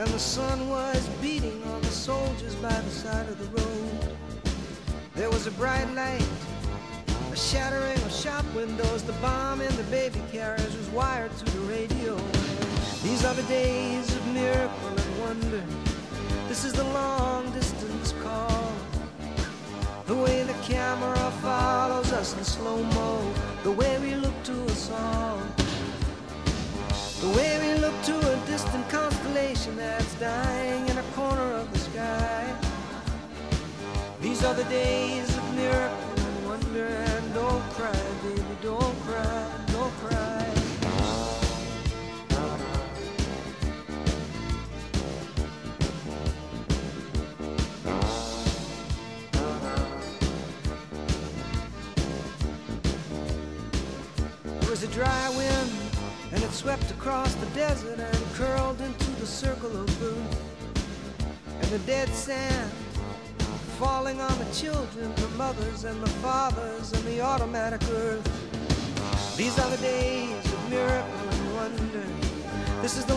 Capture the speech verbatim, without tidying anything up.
and the sun was beating on the soldiers by the side of the road. There was a bright light, a shattering of shop windows. The bomb in the baby carriage was wired to the radio. These are the days of miracle and wonder. This is the long distance call. The way the camera follows us in slow-mo, the way we look to us all, the way we look to a distant constellation that's dying in a corner of the sky. These are the days of miracle and wonder. And don't cry, baby, don't cry, don't cry. There was a dry wind, and it swept across the desert and curled into the circle of blue. And the dead sand falling on the children, the mothers and the fathers and the automatic earth. These are the days of miracle and wonder. This is the